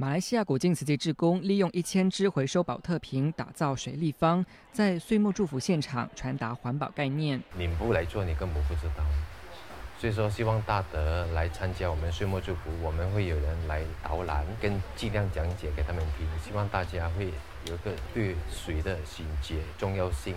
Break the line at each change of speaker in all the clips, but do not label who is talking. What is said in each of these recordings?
马来西亚国境慈济志工利用1000只回收保特瓶打造水立方，在岁末祝福现场传达环保概念。
你不来做，你根本不知道。所以说，希望大德来参加我们岁末祝福，我们会有人来导览，跟尽量讲解给他们听。希望大家会有一个对水的醒觉重要性。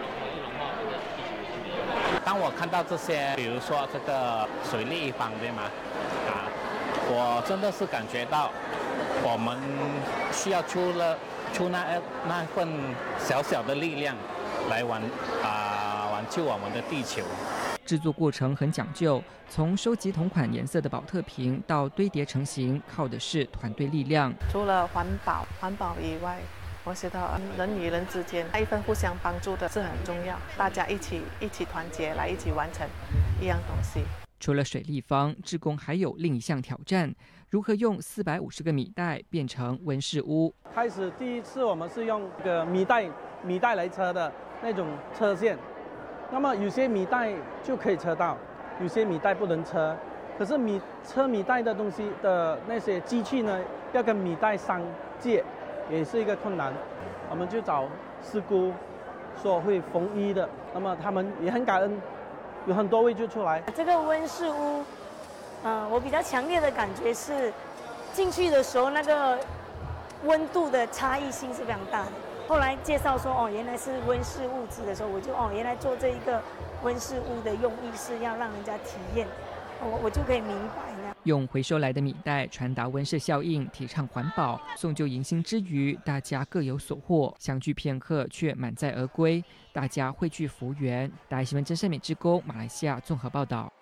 当我看到这些，比如说这个水立方，对吗？我真的是感觉到，我们需要出那份小小的力量，来挽救我们的地球。
制作过程很讲究，从收集同款颜色的保特瓶到堆叠成型，靠的是团队力量。
除了环保以外，我觉得人与人之间一份互相帮助的是很重要，大家一起团结来一起完成一样东西。
除了水立方，志工还有另一项挑战：如何用450个米袋变成温室屋？
开始第一次我们是用个米袋来车的那种车线。那么有些米袋就可以车到，有些米袋不能车。可是车米袋的东西的那些机器呢，要跟米袋相接，也是一个困难。我们就找师姑说会缝衣的，那么他们也很感恩，有很多位就出来。
这个温室屋，我比较强烈的感觉是，进去的时候那个温度的差异性是非常大的。后来介绍说原来是温室物质的时候，我就原来做这一个温室屋的用意是要让人家体验，我就可以明白呢。
用回收来的米袋传达温室效应，提倡环保，送旧迎新之余，大家各有所获，相聚片刻却满载而归，大家汇聚福源。大爱新闻真善美志工马来西亚综合报道。